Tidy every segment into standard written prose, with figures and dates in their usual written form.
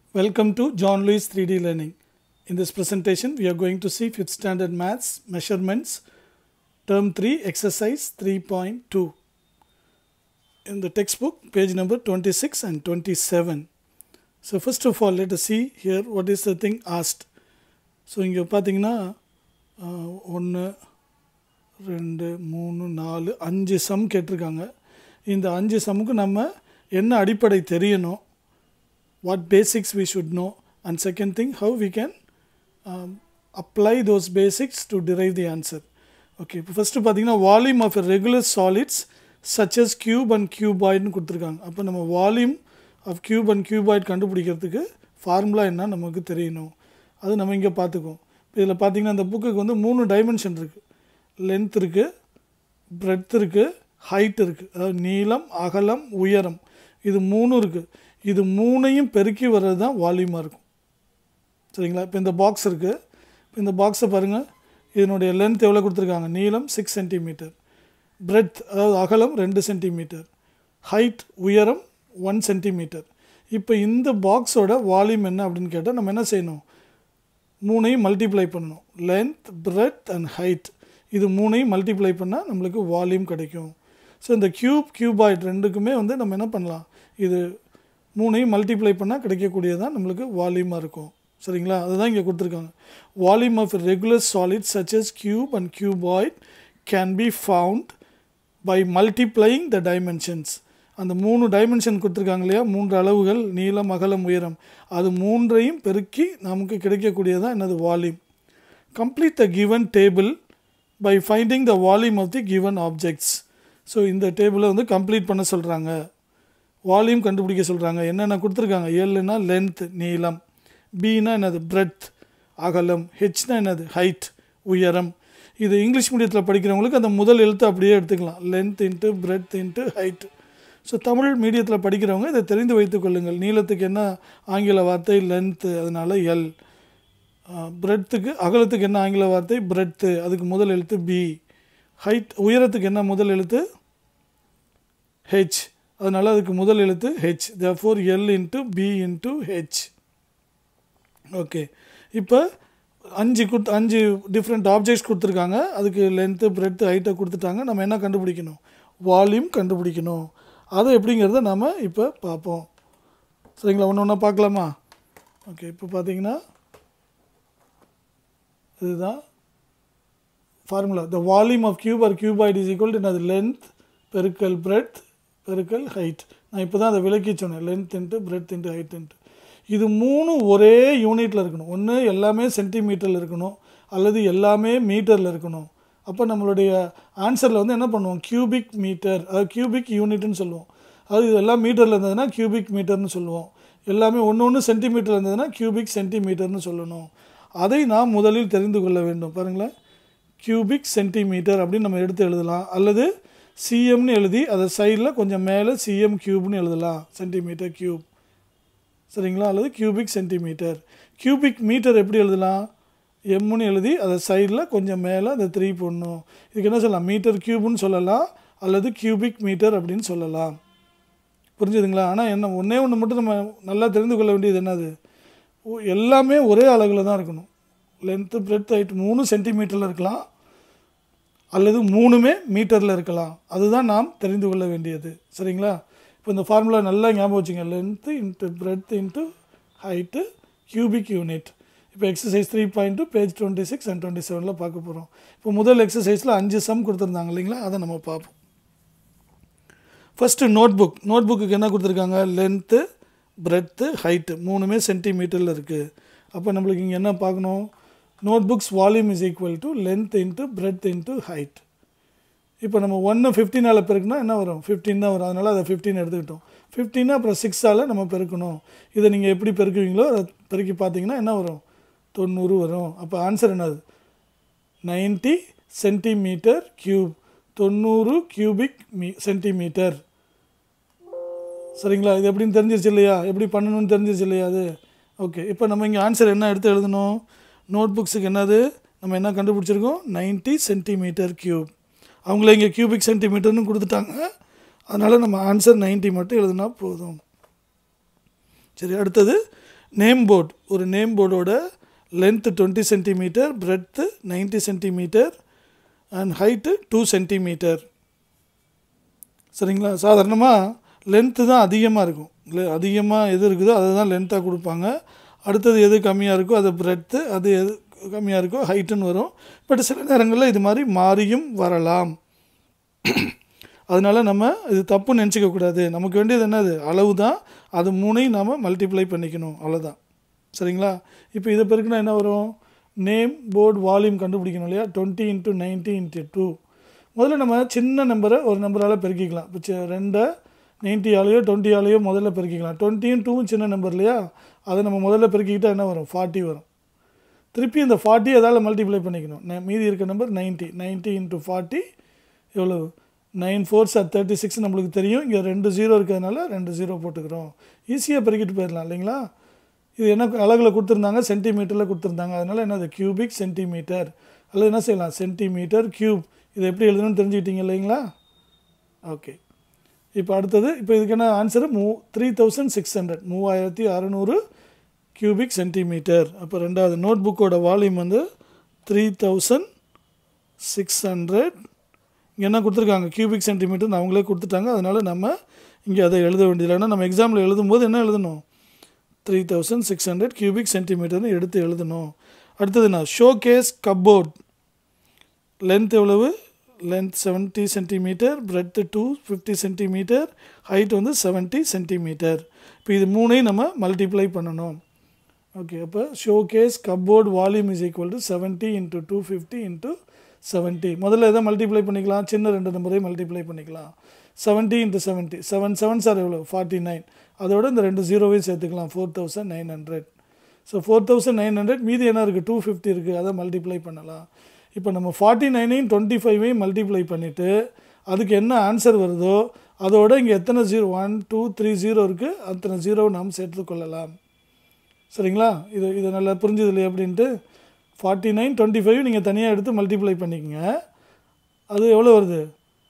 Welcome to John Lewis 3D Learning. In this presentation, we are going to see 5th Standard Maths Measurements, Term 3, Exercise 3.2. In the textbook, page number 26 and 27. So first of all, let us see here what is the thing asked. So இங்க பாத்தீங்கன்னா 1 2 3 4 5 some கேட்டிருக்காங்க. இந்த 5 சம்முக்கு நம்ம என்ன அடிப்படை தெரியணும், what basics we should know, and second thing, how we can apply those basics to derive the answer. Okay, first பாத்தீங்கன்னா volume of a regular solids such as cube and cuboid னு கொடுத்திருக்காங்க. அப்ப நம்ம volume of cube and cuboid கண்டுபிடிக்கிறதுக்கு formula என்ன நமக்கு தெரியணும். அது நம்ம இங்க பாத்துக்கோம். இதுல பாத்தீங்கன்னா அந்த புக்குக்கு வந்து 3 டைமென்ஷன் இருக்கு. லெந்த் இருக்கு, breadth இருக்கு, height இருக்கு. அதாவது நீளம், அகலம், உயரம். இது 3 இருக்கு. இது மூணையும் பெருக்கி வர்றது தான் வால்யூமா இருக்கும். சரிங்களா? இப்போ இந்த பாக்ஸ் இருக்கு. இந்த பாக்ஸை பாருங்க. இதனுடைய லென்த் எவ்வளவு கொடுத்திருக்காங்க? நீளம் 6 cm. breadth அதாவது அகலம் 2 cm. height உயரம் 1 cm. இப்போ இந்த பாக்ஸோட வால்யூம் என்ன அப்படினு கேட்டா நம்ம என்ன செய்யணும்? மூணையும் மல்டிப்ளை பண்ணனும். length, breadth and height. இது மூணையும் மல்டிப்ளை பண்ணா நமக்கு வால்யூம் கிடைக்கும். சோ இந்த cuboid ரெண்டுக்குமே வந்து நம்ம என்ன பண்ணலாம்? இது மூணையும் மல்டிப்ளை பண்ணா கிடைக்கக்கூடியதான் நமக்கு வால்யூமா இருக்கும். சரிங்களா? அதுதான் இங்க கொடுத்திருக்காங்க. Volume of a regular solid such as cube and cuboid can be found by multiplying the dimensions. அந்த மூணு டைமென்ஷன் கொடுத்திருக்காங்க இல்லையா? மூன்று அளவுகள் நீளம், அகலம், உயரம். அது மூன்றையும் பெருக்கி நமக்கு கிடைக்கக்கூடியதான் என்னது volume. Complete the given table by finding the volume of the given objects. So இந்த டேபிளை வந்து கம்ப்ளீட் பண்ண சொல்றாங்க. வால்யூம் கண்டுபிடிக்க சொல்றாங்க. என்னென்ன கொடுத்திருக்காங்க? L னா length நீளம், B னா என்னது breadth அகலம், H னா என்னது height உயரம். இது இங்கிலீஷ் மீடியத்துல படிக்கிறவங்களுக்கு அந்த முதல் எழுத்து அப்படியே எடுத்துக்கலாம். length into breadth into height. So Tamil மீடியத்துல படிக்கிறவங்க இதை தெரிந்து வைத்துக் கொள்ளுங்கள். நீளத்துக்கு என்ன ஆங்கில வார்த்தை? length, அதனால L. breadthக்கு அகலத்துக்கு என்ன ஆங்கில வார்த்தை? breadth, அதுக்கு முதல் எழுத்து B. height உயரத்துக்கு என்ன முதல் எழுத்து? H, அதனால அதுக்கு முதல் எழுத்து H. therefore L into B into H. Okay, இப்போ அஞ்சு டிஃபரண்ட் ஆப்ஜெக்ட்ஸ் கொடுத்திருக்காங்க. அதுக்கு length, breadth, height கொடுத்துட்டாங்க. நம்ம என்ன கண்டுபிடிக்கணும்? வால்யூம் கண்டுபிடிக்கணும். அது எப்படிங்கறத நாம இப்போ பாப்போம். சரிங்களா? ஒவ்வொண்ணா பார்க்கலாமா? ஓகே, இப்போ பாத்தீங்கன்னா இதுதான் formula. the volume of cube or cuboid is equal to length பெருக்கல் breadth பெருக்கல் height. நான் இப்போதான் அதை விளக்கி சொன்னேன். length into breadth into height into. இது மூணு ஒரே யூனிட்ல இருக்கணும். ஒன்னு எல்லாமே சென்டிமீட்டர்ல இருக்கணும், அல்லது எல்லாமே மீட்டர்ல இருக்கணும். அப்ப நம்மளுடைய ஆன்சர்ல வந்து என்ன பண்ணுவோம்? கியூபிக் மீட்டர், அது கியூபிக் யூனிட்னு சொல்லுவோம். அது எல்லாம் மீட்டர்ல இருந்ததுன்னா கியூபிக் மீட்டர்னு சொல்லுவோம். எல்லாமே ஒண்ணு சென்டிமீட்டர்ல இருந்ததுன்னா கியூபிக் சென்டிமீட்டர்னு சொல்லணும். அதை நாம் முதலில் தெரிந்து கொள்ள வேண்டும். பாருங்க, கியூபிக் சென்டிமீட்டர் அப்படி நம்ம எடுத்து எழுதலாம், அல்லது cm னு எழுதி அத சைடுல கொஞ்சம் மேலே cm கியூப் னு எழுதலாம். Centimetre cube. சரிங்களா? அல்லது கியூபிக் சென்டிமீட்டர். கியூபிக் மீட்டர் எப்படி எழுதலாம்? m னு எழுதி அத சைடுல கொஞ்சம் மேலே அந்த 3 போடணும். இதுக்கு என்ன சொல்லலாம்? மீட்டர் கியூப் னு சொல்லலாம், அல்லது கியூபிக் மீட்டர் அப்படினு சொல்லலாம். புரிஞ்சுதுங்களா? ஆனா என்ன ஒண்ணே ஒண்ணு மட்டும் நம்ம நல்லா தெரிந்து கொள்ள வேண்டியது என்னது? எல்லாமே ஒரே அளவுல தான் இருக்கணும். length, breadth, height 3 சென்டிமீட்டர்ல இருக்கலாம், அல்லது மூணுமே மீட்டர்ல இருக்கலாம். அதுதான் நாம் தெரிந்து கொள்ள வேண்டியது. சரிங்களா? இப்போ இந்த ஃபார்முலா நல்லா ஞாபகம் வச்சுங்க. length into breadth into height cubic unit. இப்போ எக்சர்சைஸ் 3.2 பேஜ் 26 and 27ல பார்க்க போறோம். இப்போ முதல் எக்சர்சைஸ்ல 5 சம் கொடுத்திருந்தாங்க இல்லீங்களா? அதை நம்ம பார்ப்போம். ஃபர்ஸ்ட் நோட்புக்கு என்ன கொடுத்திருக்காங்க? length, breadth, height மூணுமே சென்டிமீட்டர்ல இருக்கு. அப்ப நமக்கு இங்க என்ன பார்க்கணும்? notebook's volume is equal to length into breadth into height. இப்போ நம்ம 1 15 ஆல பெருக்கினா என்ன வரும்? 15 தான் வரும். அதனால அத 15 எடுத்துக்கிட்டோம். 15 அப்புறம் 6 ஆல நம்ம பெருக்கணும். இத நீங்க எப்படி பெருக்குவீங்களோ அத பெருக்கி பாத்தீங்கன்னா என்ன வரும்? 90 வரும். அப்ப ஆன்சர் என்னது? 90 சென்டிமீட்டர் கியூப். 90 cubic centimetre. சரிங்களா? இது எப்படின்னு தெரிஞ்சிருச்சு இல்லையா? எப்படி பண்ணனும்னு தெரிஞ்சிருச்சு இல்லையா அது? ஓகே, இப்போ நம்ம இங்க ஆன்சர் என்ன எடுத்து எழுதணும்? நோட்புக்ஸ்க்கு என்னது? நம்ம என்ன கண்டுபிடிச்சிருக்கோம்? 90 சென்டிமீட்டர் கியூப். அவங்களே இங்க கியூபிக் சென்டிமீட்டர்னு கொடுத்துட்டாங்க. அதனால நம்ம ஆன்சர் 90 மட்டும் எழுதுனா போதும். சரி, அடுத்தது நேம் போர்டு, ஒரு நேம் போர்டோட length 20 centimetre, breadth 90 centimetre and height 2 centimetre. சரிங்களா? சாதாரணமாக லென்த்து தான் அதிகமாக இருக்கும். அதிகமாக எது இருக்குதோ அதை தான் லென்த்தாக கொடுப்பாங்க. அடுத்தது எது கம்மியாக இருக்கோ அது பிரெட்த்து, அது எது கம்மியாக இருக்கோ ஹைட்டுன்னு வரும். பட் சில நேரங்களில் இது மாதிரி மாறியும் வரலாம். அதனால் நம்ம இது தப்புன்னு நினச்சிக்கக்கூடாது. நமக்கு வேண்டியது என்னது? அளவு தான். அது மூணையும் நாம் மல்டிப்ளை பண்ணிக்கணும், அவ்வளோதான். சரிங்களா? இப்போ இதை பெருக்குனா என்ன வரும்? நேம் போர்டு வால்யூம் கண்டுபிடிக்கணும் இல்லையா? 20 × 90 × 2. முதல்ல நம்ம சின்ன நம்பரை ஒரு நம்பரால் பெருக்கிக்கலாம். இப்போ 2 90 ஆலையோ 20 ஆலையோ முதல்ல பெருக்கிக்கலாம். 20யும் 2வும் சின்ன நம்பர் இல்லையா? அதை நம்ம முதல்ல பெருக்கிக்கிட்டால் என்ன வரும்? 40 வரும். திருப்பி இந்த 40 அதால் மல்டிப்ளை பண்ணிக்கணும். மீதி இருக்க நம்பர் 90. 90 × 40 எவ்வளோ? 9 4s are 36 நம்மளுக்கு தெரியும். இங்கே 2 0 இருக்கிறதுனால 2 0 போட்டுக்கிறோம். ஈஸியாக பெருக்கிட்டு போயிடலாம் இல்லைங்களா? இது என்ன அழகில் கொடுத்துருந்தாங்க? சென்டிமீட்டரில் கொடுத்துருந்தாங்க. அதனால் என்னது? Cubic centimetre. அல்லது என்ன செய்யலாம்? Centimetre cube. இதை எப்படி எழுதணும்னு தெரிஞ்சுக்கிட்டீங்க இல்லைங்களா? ஓகே. இப்போ அடுத்தது, இப்போ இதுக்கான ஆன்சரு 3600, 3600 கியூபிக் சென்டிமீட்டர். அப்போ ரெண்டாவது நோட் புக்கோட வால்யூம் வந்து 3600. இங்கே என்ன கொடுத்துருக்காங்க? கியூபிக் சென்டிமீட்டர்னு அவங்களே கொடுத்துட்டாங்க. அதனால் நம்ம இங்கே அதை எழுத வேண்டியதில்லை. ஏன்னா நம்ம எக்ஸாமில் எழுதும்போது என்ன எழுதணும்? 3600 கியூபிக் சென்டிமீட்டர்னு எடுத்து எழுதணும். அடுத்தது நான் ஷோகேஸ் கப்போர்ட். லென்த் எவ்வளவு? Length 70 centimetre, breadth 250 centimetre, height வந்து 70 சென்டிமீட்டர். இப்போ இது மூணையும் நம்ம மல்டிப்ளை பண்ணணும். ஓகே. அப்போ showcase cupboard volume is equal to 70 × 250 × 70. முதல்ல எதை மல்டிப்ளை பண்ணிக்கலாம்? சின்ன 2 நம்பரையும் மல்டிப்ளை பண்ணிக்கலாம். 70 × 70, 7 7s are எவ்வளோ? 49. அதோட இந்த 2 0வையும் சேர்த்துக்கலாம். 4900. ஸோ 4900 மீதி என்ன இருக்குது? 250 இருக்குது. அதை மல்டிப்ளை பண்ணலாம். இப்போ நம்ம 49ஐயும் 25ஐயும் மல்டிப்ளை பண்ணிவிட்டு அதுக்கு என்ன ஆன்சர் வருதோ அதோட இங்கே எத்தனை 0 1 2 3 0 இருக்குது, அத்தனை 0வை நாம் சேர்த்துக்கொள்ளலாம். சரிங்களா? இது நல்லா புரிஞ்சது இல்லையா அப்படின்ட்டு? 49 25 நீங்கள் தனியாக எடுத்து மல்டிப்ளை பண்ணிக்கோங்க. அது எவ்வளோ வருது?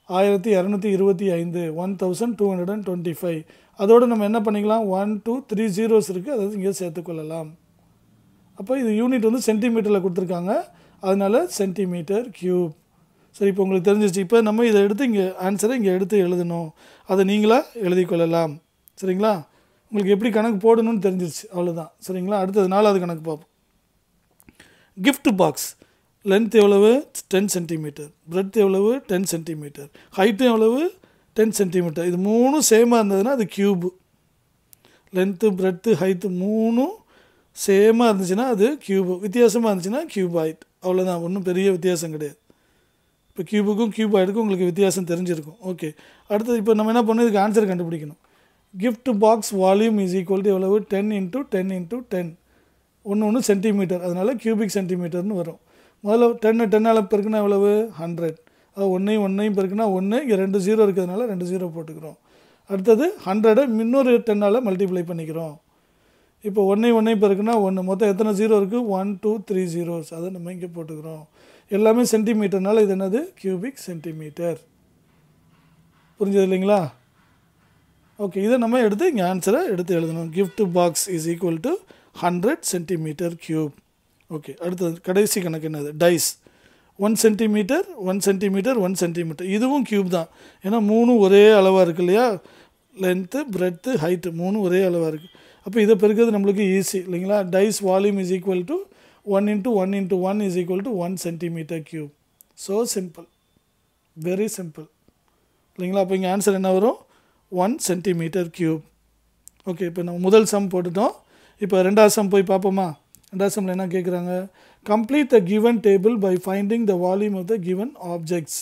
1225, 1225. அதோடு நம்ம என்ன பண்ணிக்கலாம்? 1 2 3 zeros இருக்குது, அதாவது இங்கே சேர்த்துக்கொள்ளலாம். அப்போ இது யூனிட் வந்து சென்டிமீட்டரில் கொடுத்துருக்காங்க. அதனால் சென்டிமீட்டர் கியூப். சரி, இப்போ உங்களுக்கு தெரிஞ்சிச்சு. இப்போ நம்ம இதை எடுத்து இங்கே ஆன்சரை இங்கே எடுத்து எழுதணும். அதை நீங்களாக எழுதி கொள்ளலாம். சரிங்களா? உங்களுக்கு எப்படி கணக்கு போடணும்னு தெரிஞ்சிச்சு, அவ்வளோதான். சரிங்களா? அடுத்தது 4வது கணக்கு பார்ப்போம். Gift box. லென்த் எவ்வளவு? 10 சென்டிமீட்டர். பிரெட் எவ்வளவு? 10 சென்டிமீட்டர். ஹைட்டு எவ்வளவு? 10 சென்டிமீட்டர். இது மூணும் சேமாக இருந்ததுன்னா அது கியூபு. லென்த்து, பிரெட்டு, ஹைட்டு மூணும் சேமாக இருந்துச்சுன்னா அது கியூபு. வித்தியாசமாக இருந்துச்சுன்னா கியூபாய்ட். அவ்வளோதான், ஒன்றும் பெரிய வித்தியாசம் கிடையாது. இப்போ கியூபுக்கும் கியூபாய்டுக்கும் உங்களுக்கு வித்தியாசம் தெரிஞ்சிருக்கும். ஓகே. அடுத்தது இப்போ நம்ம என்ன பண்ணணும்? இதுக்கு ஆன்சர் கண்டுபிடிக்கணும். Gift box volume is equal to எவ்வளவு? 10 × 10 × 10. ஒன்று சென்டிமீட்டர். அதனால் கியூபிக் சென்டிமீட்டர்னு வரும். முதல்ல 10 10ஆல் பெருக்குனா எவ்வளவு? 100. அது ஒன்றையும் பெருக்குனா 1. இங்கே 2 0 இருக்கிறதுனால 2 0 போட்டுக்கிறோம். அடுத்தது 100 இன்னொரு 10ஆல் மல்டிப்ளை பண்ணிக்கிறோம். இப்போ 1 பெருக்குனா 1. மொத்தம் எத்தனை 0 இருக்குது? 1 2 3 zeros. அதை நம்ம இங்கே போட்டுக்கிறோம். எல்லாமே சென்டிமீட்டர்னால இது என்னது? Cubic centimetre. புரிஞ்சது இல்லைங்களா? ஓகே. இதை நம்ம எடுத்து இங்கே ஆன்சரை எடுத்து எழுதணும். Gift box is equal to 100 centimetre cube. Okay. அடுத்தது கடைசி கணக்கு என்னது? டைஸ். 1 centimetre 1 centimetre 1 centimetre. இதுவும் கியூப் தான். ஏன்னா 3 ஒரே அளவாக இருக்குது இல்லையா? லென்த்து, பிரெட்த்து, ஹைட்டு 3 ஒரே அளவாக இருக்குது. அப்போ இதை பெருக்கிறது நம்மளுக்கு ஈஸி இல்லைங்களா? Dice volume is equal to 1 × 1 × 1 is equal to 1 centimetre cube. So simple, very simple இல்லைங்களா? அப்போ இங்கே ஆன்சர் என்ன வரும்? 1 சென்டிமீட்டர் கியூப். ஓகே. இப்போ நம்ம முதல் சம் போட்டுட்டோம். இப்போ ரெண்டாவது சம் போய் பார்ப்போமா? ரெண்டாவது சம்மில் என்ன கேட்குறாங்க? Complete the given table by finding the volume of the given objects.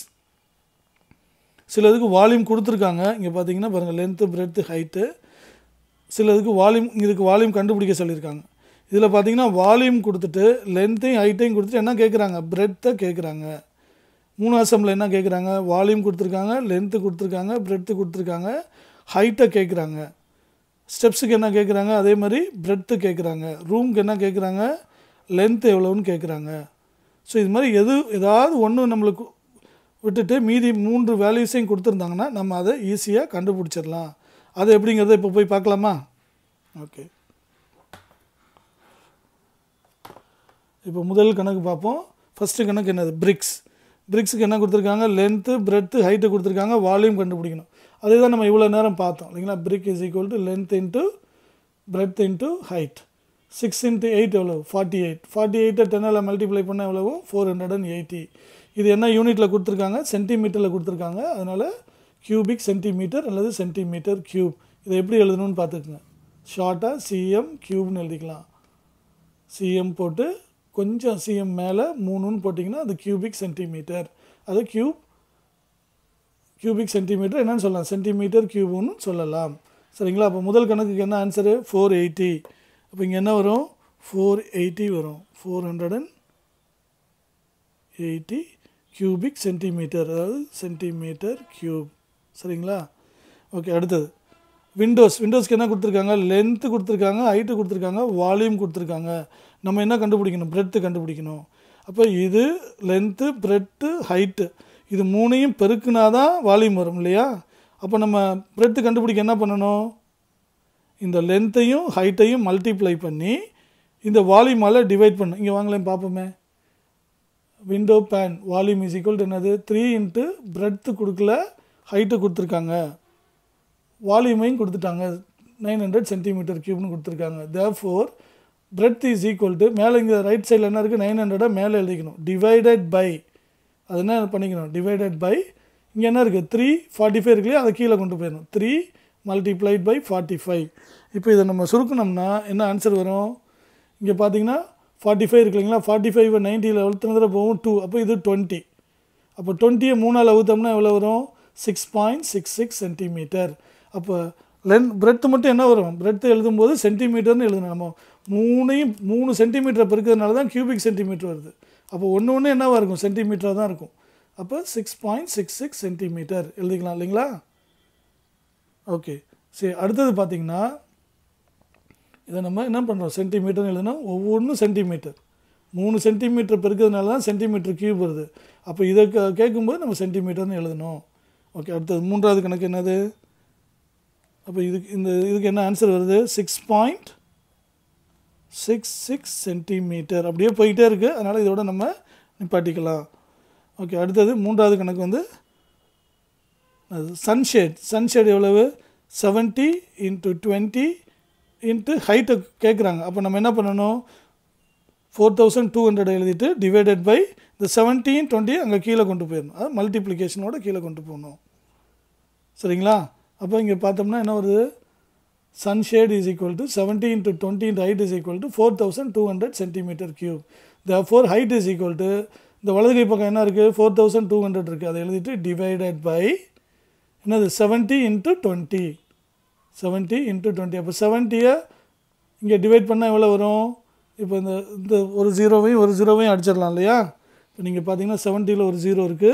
சிலதுக்கு வால்யூம் கொடுத்துருக்காங்க. இங்கே பார்த்தீங்கன்னா பாருங்கள், லென்த்து, பிரெட்த்து, ஹைட்டு. சிலதுக்கு இதுக்கு வால்யூம் கண்டுபிடிக்க சொல்லியிருக்காங்க. இதில் பார்த்தீங்கன்னா வால்யூம் கொடுத்துட்டு லென்த்தையும் ஹைட்டையும் கொடுத்துட்டு என்ன கேட்குறாங்க? பிரெத்தை கேட்குறாங்க. மூணாவது சம்மில் என்ன கேட்குறாங்க? வால்யூம் கொடுத்துருக்காங்க, லென்த்து கொடுத்துருக்காங்க, பிரெட்த்து கொடுத்துருக்காங்க, ஹைட்டை கேட்குறாங்க. ஸ்டெப்ஸுக்கு என்ன கேட்குறாங்க? அதே மாதிரி பிரெட்த்து கேட்குறாங்க. ரூமுக்கு என்ன கேட்குறாங்க? லென்த்து எவ்வளோன்னு கேட்குறாங்க. ஸோ இது மாதிரி ஏதாவது ஒன்று நம்மளுக்கு விட்டுட்டு மீதி 3 வேல்யூஸையும் கொடுத்துருந்தாங்கன்னா நம்ம அதை ஈஸியாக கண்டுபிடிச்சிடலாம். அது எப்படிங்கிறத இப்போ போய் பார்க்கலாமா? ஓகே. இப்போ முதல் கணக்கு பார்ப்போம். ஃபஸ்ட்டு கணக்கு என்னது? பிரிக்ஸ். பிரிக்ஸுக்கு என்ன கொடுத்துருக்காங்க? லென்த்து, பிரெத்து, ஹைட்டு கொடுத்துருக்காங்க. வால்யூம் கண்டுபிடிக்கணும். அதே தான் நம்ம இவ்வளோ நேரம் பார்த்தோம் இல்லைங்களா? Brick is equal to length into breadth into height. 6 × 8 எவ்வளவு? 48. 48 10ஆல் மல்டிப்ளை பண்ணால் எவ்வளவு? 480. இது என்ன யூனிட்டில் கொடுத்துருக்காங்க? சென்டிமீட்டரில் கொடுத்துருக்காங்க. அதனால் கியூபிக் சென்டிமீட்டர் அல்லது சென்டிமீட்டர் கியூப். இதை எப்படி எழுதணும்னு பார்த்துக்குங்க. ஷார்ட்டாக சிஎம் கியூப்னு எழுதிக்கலாம். சிஎம் போட்டு கொஞ்சம் சிஎம் மேலே 3ன்னு போட்டிங்கன்னா அது கியூபிக் சென்டிமீட்டர். அது கியூபிக் சென்டிமீட்டர் என்னன்னு சொல்லலாம்? சென்டிமீட்டர் கியூப்னு சொல்லலாம். சரிங்களா? அப்போ முதல் கணக்குக்கு என்ன ஆன்சரு? 480. அப்போ இங்கே என்ன வரும்? 480 வரும். 480 கியூபிக் சென்டிமீட்டர், அதாவது சென்டிமீட்டர் கியூப். சரிங்களா? ஓகே, அடுத்தது விண்டோஸ்க்கு என்ன கொடுத்துருக்காங்க? லென்த்து கொடுத்துருக்காங்க, ஹைட்டு கொடுத்துருக்காங்க, வால்யூம் கொடுத்துருக்காங்க. நம்ம என்ன கண்டுபிடிக்கணும்? பிரெத்து கண்டுபிடிக்கணும். அப்போ இது லென்த்து, பிரெத்து, ஹைட்டு இது மூணையும் பெருக்குனா தான் வால்யூம் வரும் இல்லையா? அப்போ நம்ம பிரெத்து கண்டுபிடிக்க என்ன பண்ணணும்? இந்த லென்த்தையும் ஹைட்டையும் மல்டிப்ளை பண்ணி இந்த வால்யூமால் டிவைட் பண்ணணும். இங்கே வாங்கலேன் பார்ப்போமே. Window pane volume is equal to என்னது? 3 × பிரெத்து கொடுக்கல, ஹைட்டு கொடுத்துருக்காங்க, வால்யூமையும் கொடுத்துட்டாங்க. 900 சென்டிமீட்டர் கியூப்னு கொடுத்துருக்காங்க. Therefore breadth is equal to மேலே இங்கே ரைட் சைடில் என்ன இருக்குது? 900 மேலே எழுதிக்கணும். டிவைடட் பை அது என்ன பண்ணிக்கணும்? டிவைடட் பை இங்கே என்ன இருக்குது? 345 இருக்கு இல்லையா? அதை கீழே கொண்டு போயிடணும். 3 மல்டிப்ளைட் பை 45. இப்போ இதை நம்ம சுருக்கணும்னா என்ன ஆன்சர் வரும்? இங்கே பார்த்தீங்கன்னா 45 இருக்கு இல்லைங்களா? 45 90 எவ்வளோ தடவை போகும்? 2. அப்போ இது 20. அப்போ 20 3ஆல் அவுத்தோம்னா எவ்வளோ வரும்? 6.66 சென்டிமீட்டர். அப்போ பிரெத்து மட்டும் என்ன வரும்? பிரெத்து எழுதும்போது சென்டிமீட்டர்னு எழுதணும். நம்ம 3 சென்டிமீட்டரை பெருக்கிறதுனால தான் கியூபிக் சென்டிமீட்டர் வருது. அப்போ ஒன்று என்னவாக இருக்கும்? சென்டிமீட்டராக தான் இருக்கும். அப்போ 6.66 சென்டிமீட்டர் எழுதிக்கலாம் இல்லைங்களா? ஓகே, சரி. அடுத்தது பார்த்திங்கன்னா இதை நம்ம என்ன பண்ணுறோம்? சென்டிமீட்டர்னு எழுதுனா ஒவ்வொன்றும் சென்டிமீட்டர். 3 சென்டிமீட்டர் பெருக்கிறதுனால தான் சென்டிமீட்டர் கியூப் வருது. அப்போ இதை கேட்கும்போது நம்ம சென்டிமீட்டர்னு எழுதணும். ஓகே, அடுத்தது மூன்றாவது கணக்கு என்னது? அப்போ இதுக்கு என்ன ஆன்சர் வருது? 6.66 சென்டிமீட்டர். அப்படியே போயிட்டே இருக்குது. அதனால் இதோட நம்ம நிப்பாட்டிக்கலாம். ஓகே, அடுத்தது மூன்றாவது கணக்கு வந்து சன்ஷேட் எவ்வளவு? 70 × 20 × ஹைட்டை கேட்குறாங்க. அப்போ நம்ம என்ன பண்ணணும்? 4200 எழுதிட்டு டிவைடட் பை இந்த 70 × 20 அங்கே கீழே கொண்டு போயிடணும். அது மல்டிப்ளிகேஷனோட கீழே கொண்டு போகணும். சரிங்களா? அப்போ இங்கே பார்த்தோம்னா என்ன வருது? Sunshade is equal to 70 × 20 × height is equal to 4200 centimetre cube. Therefore height is equal to இந்த வலது கை பக்கம் என்ன இருக்குது? 4200 இருக்குது. அதை எழுதிட்டு டிவைடட் பை என்னது? 70 × 20. 70 × 20. அப்போ 70யை இங்கே டிவைட் பண்ணால் எவ்வளோ வரும்? இப்போ இந்த ஒரு ஜீரோவையும் அடிச்சிடலாம் இல்லையா? இப்போ நீங்கள் பார்த்தீங்கன்னா 70ல் ஒரு 0 இருக்குது,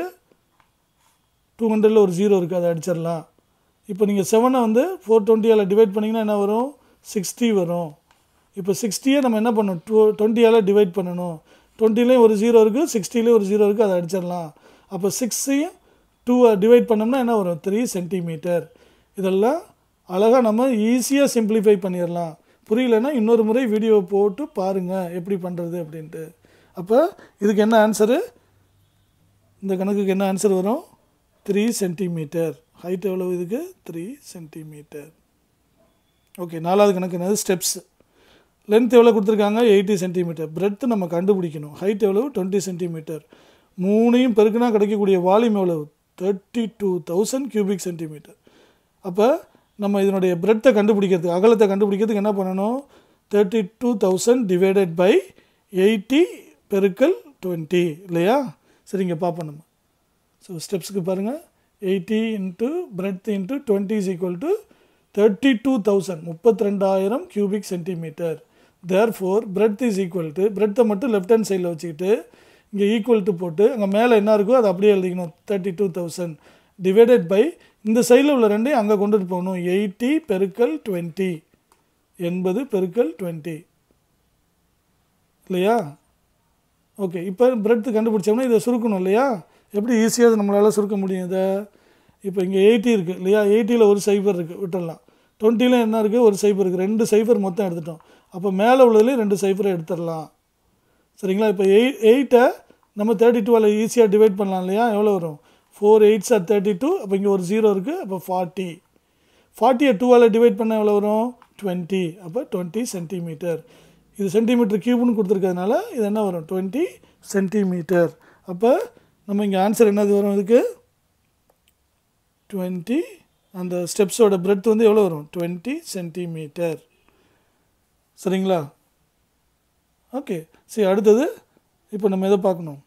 200ல் ஒரு 0 இருக்குது, அதை அடிச்சிடலாம். இப்போ நீங்கள் 7ஐ வந்து 420ஆல் டிவைட் பண்ணிங்கன்னா என்ன வரும்? 60 வரும். இப்போ 60யை நம்ம என்ன பண்ணணும்? 20ஆல் டிவைட் பண்ணணும். 20லேயும் ஒரு 0 இருக்குது, 60லேயும் ஒரு 0 இருக்குது, அதை அடிச்சிடலாம். அப்போ 6ஐயும் 2 டிவைட் பண்ணோம்னா என்ன வரும்? 3 சென்டிமீட்டர். இதெல்லாம் அழகாக நம்ம ஈஸியாக சிம்பிளிஃபை பண்ணிடலாம். புரியலன்னா இன்னொரு முறை வீடியோ போட்டு பாருங்கள் எப்படி பண்ணுறது அப்படின்ட்டு. அப்போ இதுக்கு என்ன ஆன்சரு? இந்த கணக்குக்கு என்ன ஆன்சர் வரும்? 3 சென்டிமீட்டர். ஹைட் எவ்வளவு இதுக்கு? 3 சென்டிமீட்டர். ஓகே, நாலாவது கணக்கு என்னது? ஸ்டெப்ஸ். லென்த் எவ்வளோ கொடுத்துருக்காங்க? 80 சென்டிமீட்டர். பிரெத்து நம்ம கண்டுபிடிக்கணும். ஹைட் எவ்வளவு? 20 சென்டிமீட்டர். மூணையும் பெருக்குனா கிடைக்கக்கூடிய வால்யூம் எவ்வளவு? 32,000 கியூபிக் சென்டிமீட்டர். அப்போ நம்ம இதனுடைய பிரெத்தை கண்டுபிடிக்கிறதுக்கு, அகலத்தை கண்டுபிடிக்கிறதுக்கு என்ன பண்ணணும்? 32,000 டிவைடட் பை 80 × 20 இல்லையா? சரி, இங்கே பார்ப்போம் நம்ம. ஸோ ஸ்டெப்ஸுக்கு பாருங்கள். 80 × breadth × 20 is equal to 32,000 32,000 cubic centimetre. Therefore breadth is equal to பிரெத்தை மட்டும் லெஃப்ட் ஹேண்ட் சைடில் வச்சுக்கிட்டு இங்கே ஈக்குவல் டு போட்டு அங்கே மேலே என்ன இருக்கோ அதை அப்படியே எழுதிக்கணும். 32,000 டிவைடட் பை இந்த சைடில் உள்ள ரெண்டையும் அங்கே கொண்டுட்டு போகணும். 80 × 20 80 × 20 இல்லையா? ஓகே, இப்போ பிரெத்து கண்டுபிடிச்சோம்னா இதை சுருக்கணும் இல்லையா? எப்படி ஈஸியாக நம்மளால் சுருக்க முடியும் இதை? இப்போ இங்கே 80 இருக்குது இல்லையா? 80ல் ஒரு சைபர் இருக்குது, விட்டுடலாம். 20ல் என்ன இருக்குது? ஒரு சைபர் இருக்குது. 2 சைபர் மொத்தம் எடுத்துட்டோம். அப்போ மேலே உள்ளதுலேயும் 2 சைபரை எடுத்துடலாம். சரிங்களா? இப்போ 8 நம்ம 32ஆல் ஈஸியாக டிவைட் பண்ணலாம் இல்லையா? எவ்வளோ வரும்? 4 8s are 32. அப்போ இங்கே ஒரு 0 இருக்குது. அப்போ 40. 40 2ஆல் டிவைட் பண்ணால் எவ்வளோ வரும்? 20. அப்போ 20 சென்டிமீட்டர். இது சென்டிமீட்டர் கியூப்னு கொடுத்துருக்கிறதுனால இது என்ன வரும்? 20 சென்டிமீட்டர். அப்போ நம்ம இங்கே ஆன்சர் என்னது வரும் இதுக்கு? 20. அந்த ஸ்டெப்ஸோட பிரெத் வந்து எவ்வளோ வரும்? 20 சென்டிமீட்டர். சரிங்களா? ஓகே. சரி, அடுத்தது இப்போ நம்ம எதை பார்க்கணும்?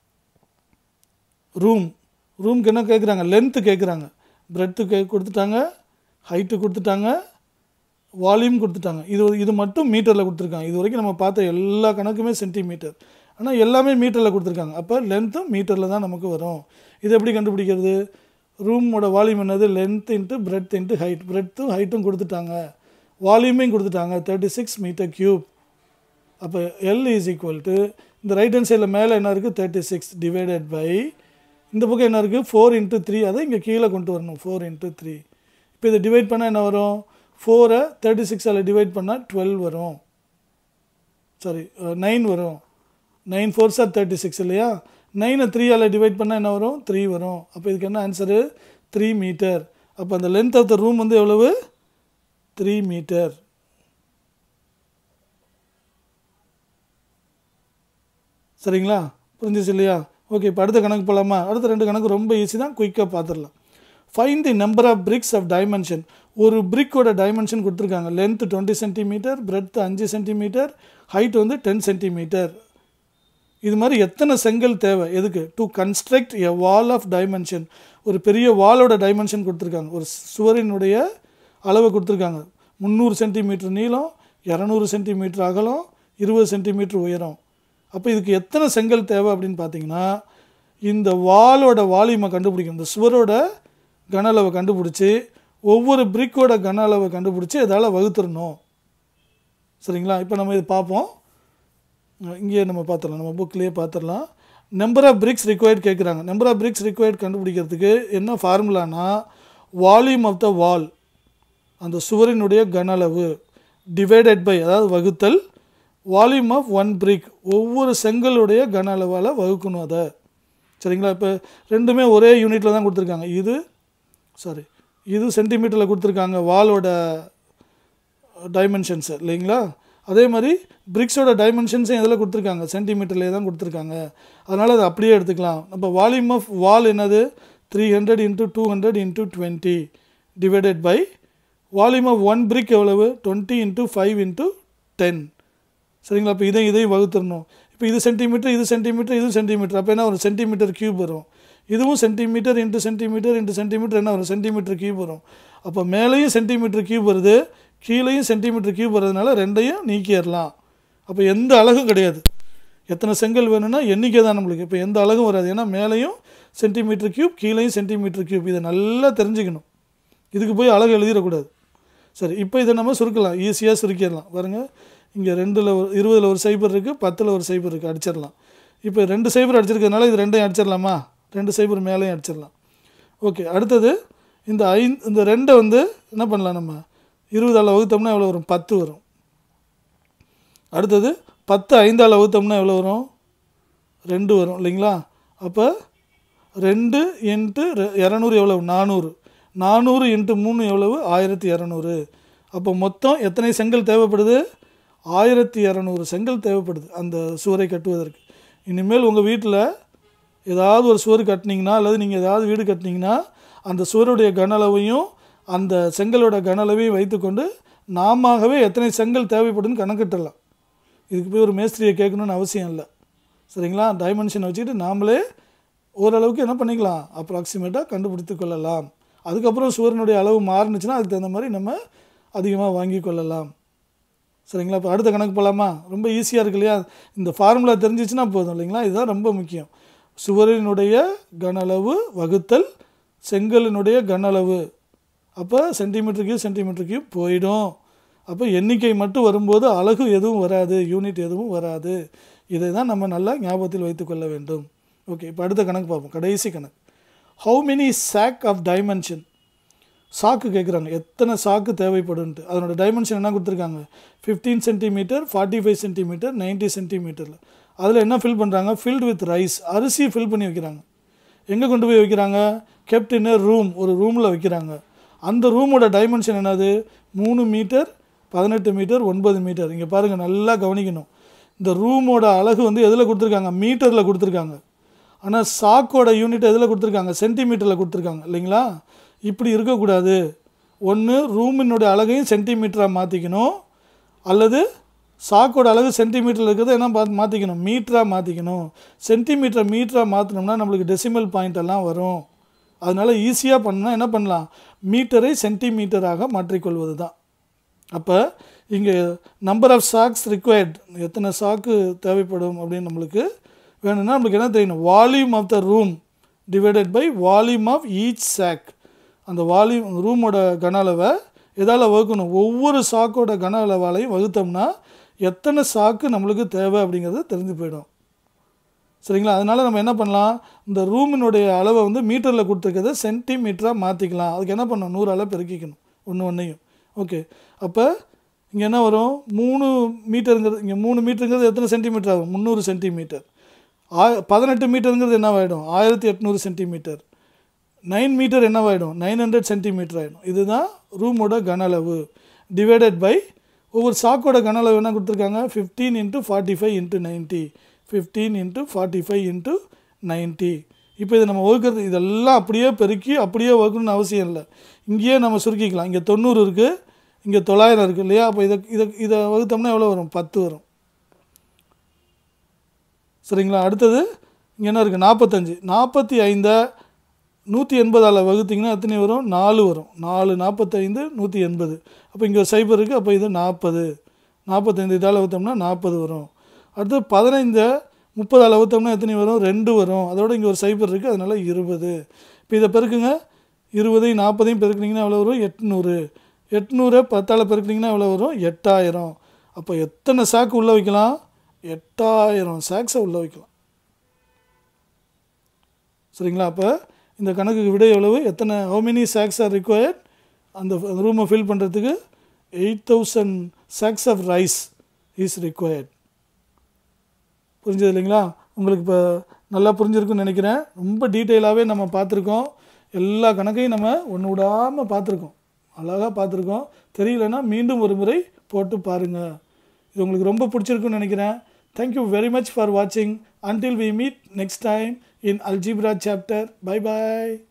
ரூம்க்கு என்ன கேட்குறாங்க? லென்த்து கேட்குறாங்க. பிரெத்து கொடுத்துட்டாங்க, ஹைட்டு கொடுத்துட்டாங்க, வால்யூம் கொடுத்துட்டாங்க. இது மட்டும் மீட்டரில் கொடுத்துருக்காங்க. இது வரைக்கும் நம்ம பார்த்த எல்லா கணக்குமே சென்டிமீட்டர், ஆனால் எல்லாமே மீட்டரில் கொடுத்துருக்காங்க. அப்போ லென்த்தும் மீட்டரில் தான் நமக்கு வரும். இது எப்படி கண்டுபிடிக்கிறது? ரூமோட வால்யூம் என்னது? Length into breadth into height. பிரெத்தும் ஹைட்டும் கொடுத்துட்டாங்க, வால்யூமையும் கொடுத்துட்டாங்க, 36 மீட்டர் கியூப். அப்போ L இஸ் ஈக்குவல் டு இந்த ரைட் ஹேண்ட் சைடில் மேலே என்ன இருக்குது? 36 டிவைடட் பை இந்த பக்கம் என்ன இருக்குது? 4 இன்ட்டு 3. அதை இங்கே கீழே கொண்டு வரணும். 4 இன்ட்டு 3. இப்போ இதை டிவைட் பண்ணால் என்ன வரும்? 4 36ஆல் டிவைட் பண்ணால் 12 வரும். சாரி, 9 வரும். 9 4s are 36 இல்லையா? 9 3ஆல் டிவைட் பண்ணால் என்ன வரும்? 3 வரும். அப்போ இதுக்கு என்ன ஆன்சரு? 3 மீட்டர். அப்போ அந்த லென்த் ஆஃப் த ரூம் வந்து எவ்வளவு? 3 மீட்டர். சரிங்களா? புரிஞ்சிச்சு இல்லையா? ஓகே. இப்போ அடுத்த கணக்கு போகலாமா? அடுத்த 2 கணக்கு ரொம்ப ஈஸி தான், குயிக்காக பார்த்துடலாம். Find the number of bricks of dimension. ஒரு பிரிக்கோட டைமென்ஷன் கொடுத்துருக்காங்க. Length 20 centimetre, breadth 5 centimetre, height வந்து 10 சென்டிமீட்டர். இது மாதிரி எத்தனை செங்கல் தேவை? எதுக்கு? To construct a wall of dimension. ஒரு பெரிய வாலோட டைமென்ஷன் கொடுத்துருக்காங்க. ஒரு சுவரினுடைய அளவை கொடுத்துருக்காங்க. 300 சென்டிமீட்டர் நீளம், 200 சென்டிமீட்டர் அகலம், 20 சென்டிமீட்டர் உயரம். அப்போ இதுக்கு எத்தனை செங்கல் தேவை அப்படின்னு பார்த்தீங்கன்னா, இந்த வாலோட வால்யூமை கண்டுபிடிக்கணும். இந்த சுவரோட கன அளவை கண்டுபிடிச்சி ஒவ்வொரு பிரிக்கோட கன அளவை கண்டுபிடிச்சி இதால் வகுத்துடணும். சரிங்களா? இப்போ நம்ம இது பார்ப்போம். இங்கேயே நம்ம பார்த்துடலாம், நம்ம புக்லேயே பார்த்துடலாம். நம்பர் ஆஃப் பிரிக்ஸ் ரிக்வயர்ட் கேட்குறாங்க. நம்பர் ஆஃப் பிரிக்ஸ் ரிக்வயர்ட் கண்டுபிடிக்கிறதுக்கு என்ன ஃபார்முலானா, வால்யூம் ஆஃப் த வால், அந்த சுவரினுடைய கன அளவு, டிவைடட் பை, அதாவது வகுத்தல், வால்யூம் ஆஃப் ஒன் பிரிக், ஒவ்வொரு செங்கலுடைய கன அளவால் வகுக்கணும் அதை. சரிங்களா? இப்போ ரெண்டுமே ஒரே யூனிட்டில் தான் கொடுத்துருக்காங்க. இது சென்டிமீட்டரில் கொடுத்துருக்காங்க வாலோட டைமென்ஷன்ஸு இல்லைங்களா? அதே மாதிரி பிரிக்ஸோட டைமென்ஷன்ஸும் எதில் கொடுத்துருக்காங்க? சென்டிமீட்டர்லேயே தான் கொடுத்துருக்காங்க. அதனால் அதை அப்படியே எடுத்துக்கலாம். நம்ம வால்யூம் ஆஃப் வால் என்னது? 300 × 200 × 20 divided by volume of one brick எவ்வளவு? 20 × 5 × 10. சரிங்களா? இப்போ இதையும் வகுத்துடணும். இப்போ இது சென்டிமீட்டர், இது சென்டிமீட்டர், இது சென்டிமீட்டர். அப்போ என்ன ஒரு சென்டிமீட்டர் கியூப் வரும். இதுவும் centimetre into centimetre into centimetre என்ன வரும்? சென்டிமீட்டர் கியூப் வரும். அப்போ மேலேயும் சென்டிமீட்டர் கியூப் வருது, கீழேயும் சென்டிமீட்டர் கியூப் வர்றதுனால ரெண்டையும் நீக்கிடலாம். அப்போ எந்த அழகும் கிடையாது. எத்தனை செங்கல் வேணும்னா எண்ணிக்கை தான் நம்மளுக்கு. இப்போ எந்த அழகும் வராது. ஏன்னா மேலேயும் சென்டிமீட்டர் கியூப், கீழேயும் சென்டிமீட்டர் கியூப். இதை நல்லா தெரிஞ்சுக்கணும். இதுக்கு போய் அழகு எழுதிடக்கூடாது. சரி, இப்போ இதை நம்ம சுருக்கலாம், ஈஸியாக சுருக்கிடலாம். பாருங்கள், இங்கே 20ல் ஒரு சைபர் இருக்குது, 10ல் ஒரு சைபர் இருக்குது, அடிச்சிடலாம். இப்போ 2 சைபர் அடிச்சிருக்கிறதுனால இது 2ஐயும் அடிச்சிடலாமா? 2 சைபர் மேலேயும் அடிச்சிடலாம். ஓகே. அடுத்தது இந்த 2 வந்து என்ன பண்ணலாம்? நம்ம 20ஆல் வகுத்தோம்னா எவ்வளோ வரும்? 10 வரும். அடுத்தது 10 5ஆல் வகுத்தோம்னா எவ்வளோ வரும்? 2 வரும் இல்லைங்களா? அப்போ 2 × 200 எவ்வளவு? 400. 400 × 3 எவ்வளவு? 1200. அப்போ மொத்தம் எத்தனை செங்கல் தேவைப்படுது? 1200 செங்கல் தேவைப்படுது அந்த சுவரை கட்டுவதற்கு. இனிமேல் உங்கள் வீட்டில் ஏதாவது ஒரு சுவர் கட்டினீங்கன்னா, அல்லது நீங்கள் ஏதாவது வீடு கட்டினீங்கன்னா, அந்த சுவருடைய கன அளவையும் அந்த செங்கலோட கன அளவையும் வைத்துக்கொண்டு நாமவே எத்தனை செங்கல் தேவைப்படுன்னு கணக்கிட்டலாம். இதுக்கு போய் ஒரு மேஸ்திரியை கேட்கணுன்னு அவசியம் இல்லை. சரிங்களா? டைமென்ஷனை வச்சுக்கிட்டு நாமளே ஓரளவுக்கு என்ன பண்ணிக்கலாம்? அப்ராக்சிமேட்டாக கண்டுபிடித்து கொள்ளலாம். அதுக்கப்புறம் சுவரினுடைய அளவு மாறுனுச்சுன்னா அதுக்கு தகுந்த மாதிரி நம்ம அதிகமாக வாங்கி கொள்ளலாம். சரிங்களா? இப்போ அடுத்த கணக்கு போகலாமா? ரொம்ப ஈஸியாக இருக்கு இல்லையா? இந்த ஃபார்முலா தெரிஞ்சிச்சுன்னா போதும் இல்லைங்களா? இதுதான் ரொம்ப முக்கியம். சுவரினுடைய கன அளவு வகுத்தல் செங்கலினுடைய கன அளவு. அப்போ சென்டிமீட்டருக்கு போயிடும். அப்போ எண்ணிக்கை மட்டும் வரும்போது அலகு எதுவும் வராது, யூனிட் எதுவும் வராது. இதை தான் நம்ம நல்லா ஞாபகத்தில் வைத்துக்கொள்ள வேண்டும். ஓகே. இப்போ அடுத்த கணக்கு பார்ப்போம், கடைசி கணக்கு. How many sack of dimension? சாக்கு கேட்குறாங்க, எத்தனை சாக்கு தேவைப்படும்ட்டு. அதனோட டைமென்ஷன் என்ன கொடுத்துருக்காங்க? 15 சென்டிமீட்டர், 45 சென்டிமீட்டர், 90 சென்டிமீட்டரில். அதில் என்ன ஃபில் பண்ணுறாங்க, ஃபில்டு வித் ரைஸ், அரிசி ஃபில் பண்ணி வைக்கிறாங்க. எங்கே கொண்டு போய் வைக்கிறாங்க, கெப்ட் இன் ரூம், ஒரு ரூமில் வைக்கிறாங்க. அந்த ரூமோட டைமென்ஷன் என்னது, 3 மீட்டர் 18 மீட்டர் 9 மீட்டர். இங்கே பாருங்கள், நல்லா கவனிக்கணும். இந்த ரூமோட அலகு வந்து எதில் கொடுத்துருக்காங்க, மீட்டரில் கொடுத்துருக்காங்க. ஆனால் சாக்கோட யூனிட் எதில் கொடுத்துருக்காங்க, சென்டிமீட்டரில் கொடுத்துருக்காங்க இல்லைங்களா. இப்படி இருக்கக்கூடாது. ஒன்று ரூமினுடைய அலகையும் சென்டிமீட்டராக மாற்றிக்கணும், அல்லது சாக்கோட அலகு சென்டிமீட்டரில் இருக்கிறத என்ன மாற்றிக்கணும், மீட்டராக மாற்றிக்கணும். சென்டிமீட்டரை மீட்டராக மாற்றினோம்னா நம்மளுக்கு டெசிமல் பாயிண்ட் எல்லாம் வரும். அதனால் ஈஸியாக பண்ணால் என்ன பண்ணலாம், மீட்டரை சென்டிமீட்டராக மாற்றிக்கொள்வது தான். அப்போ இங்கே நம்பர் ஆஃப் சாக்ஸ் ரிக்வயர்ட், எத்தனை சாக்கு தேவைப்படும் அப்படின்னு நம்மளுக்கு வேணும்னா நம்மளுக்கு என்ன தெரியணும், volume of the room divided by volume of each sack. அந்த வால்யூம் ரூமோட கன அளவை எதால் வகுக்கணும், ஒவ்வொரு சாக்கோட கன அளவாலையும் வகுத்தோம்னா எத்தனை சாக்கு நம்மளுக்கு தேவை அப்படிங்கிறது தெரிஞ்சு போயிடும். சரிங்களா. அதனால் நம்ம என்ன பண்ணலாம், இந்த ரூமினுடைய அளவை வந்து மீட்டரில் கொடுத்துருக்கிறத சென்டிமீட்டராக மாற்றிக்கலாம். அதுக்கு என்ன பண்ணணும், 100ஆல் பெருக்கிக்கணும் ஒன்றையும். ஓகே. அப்போ இங்கே என்ன வரும், 3 மீட்டருங்கிறது, இங்கே 3 மீட்டருங்கிறது எத்தனை சென்டிமீட்டர் ஆகும், 300 சென்டிமீட்டர். 18 மீட்டருங்கிறது என்னவாயிடும், 1800 சென்டிமீட்டர். 9 மீட்டர் என்னவாயிடும், 900 சென்டிமீட்டர் ஆகிடும். இதுதான் ரூமோட கன அளவு. டிவைடட் பை ஒவ்வொரு சாக்கோட கன அளவு என்ன கொடுத்துருக்காங்க, 15 × 45 × 90, 15 × 45 × 90. இப்போ இதை நம்ம வகுக்கிறது, இதெல்லாம் அப்படியே பெருக்கி அப்படியே வகுக்கணும்னு அவசியம் இல்லை. இங்கேயே நம்ம சுருக்கிக்கலாம். இங்கே 90 இருக்குது, இங்கே 900 இருக்குது இல்லையா. அப்போ இதை வகுத்தோம்னா எவ்வளோ வரும், 10 வரும். சரிங்களா. அடுத்தது இங்கே என்ன இருக்குது, 45. 45 180ஆல் வகுத்திங்கன்னா எத்தனை வரும், 4 வரும். 4 45 180. அப்போ இங்கே ஒரு சைபர் இருக்குது, அப்போ இது 40. 45 இதால் வகுத்தோம்னா 40 வரும். அடுத்து 15 30ஆல் வகுத்தோம்னா எத்தனை வரும், 2 வரும். அதோட இங்கே ஒரு சைபர் இருக்குது, அதனால் 20. இப்போ இதை பெருக்குங்க, 20 40 பெருக்குனிங்கன்னா எவ்வளோ வரும், 800. 800 10ஆல் பெருக்குனிங்கன்னா எவ்வளோ வரும், 8000. அப்போ எத்தனை சாக்கு உள்ளே வைக்கலாம், 8000 சாக்ஸை உள்ளே வைக்கலாம். சரிங்களா. அப்போ இந்த கணக்குக்கு விட எவ்வளவு, எத்தனை, how many sacks are required, அந்த ரூமை ஃபில் பண்ணுறதுக்கு 8000 sacks of rice is required. புரிஞ்சது இல்லைங்களா. உங்களுக்கு இப்போ நல்லா புரிஞ்சிருக்குன்னு நினைக்கிறேன். ரொம்ப டீட்டெயிலாகவே நம்ம பார்த்துருக்கோம். எல்லா கணக்கையும் நம்ம ஒன்று விடாமல் பார்த்துருக்கோம், அழகாக பார்த்துருக்கோம். தெரியலன்னா மீண்டும் ஒரு முறை போட்டு பாருங்கள். இது உங்களுக்கு ரொம்ப பிடிச்சிருக்குன்னு நினைக்கிறேன். Thank you very much for watching. Until we meet next time in Algebra chapter. Bye bye.